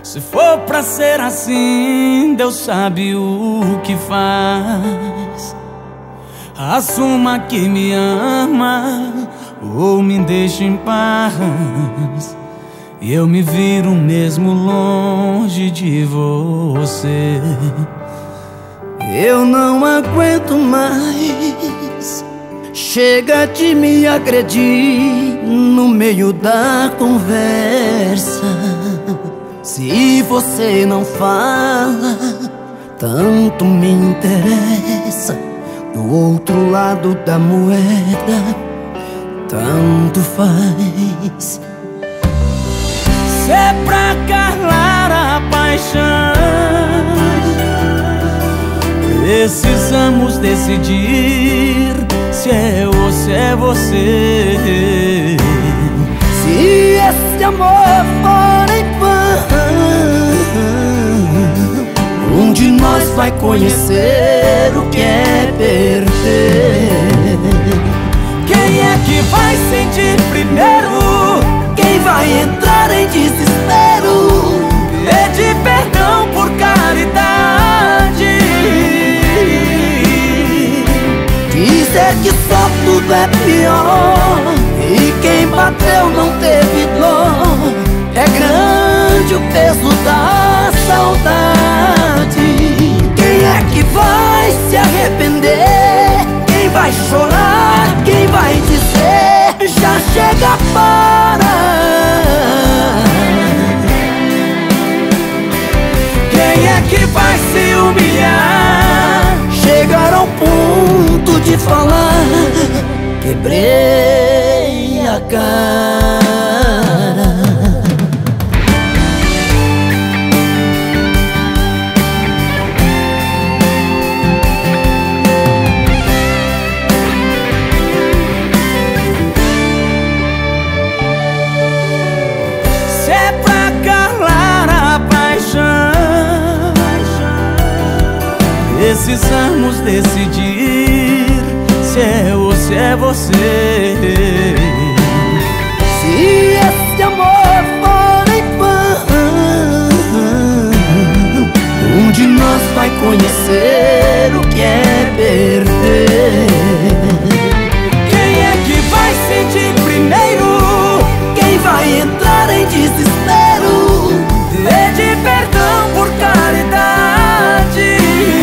Se for pra ser assim, Deus sabe o que faz. Assuma que me ama ou me deixe em paz. E eu me viro mesmo longe de você. Eu não aguento mais. Chega de me agredir no meio da conversa. Se você não fala, tanto me interessa. Do outro lado da moeda, tanto faz. Se é pra calar a paixão, precisamos decidir se é ou se é você. Se esse amor for em vão, um de nós vai conhecer o que é perder. Quem é que vai sentir primeiro? Quem vai entrar em desespero? Pedir perdão por caridade, dizer que só tudo é pior e quem bateu não teve dor. É grande o peso da saudade. Quem é que vai se arrepender? Quem vai chorar? Quem vai dizer já chega, para? quem é que vai se humilhar? Chegar ao ponto de falar: quebrei a cara. Se é pra calar a paixão, precisamos decidir se é ou se é você. Se esse amor for em vão, um de nós vai conhecer o que é perder. Quem é que vai sentir primeiro? Quem vai entrar em desespero? Pedir perdão por caridade,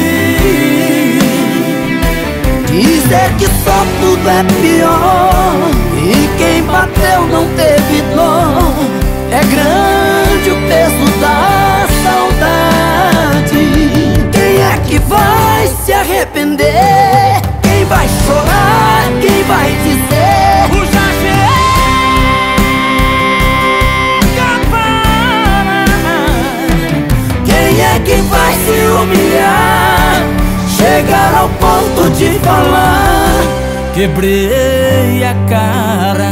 dizer que só tudo é pior e quem bateu não teve dor. É grande o peso da saudade. Quem é que vai se arrepender? Quem vai chorar? Quem vai dizer o já chega, para? quem é que vai se humilhar? Chegar ao ponto de falar: quebrei a cara.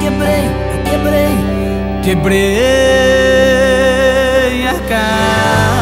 eu quebrei Quebrei a cara.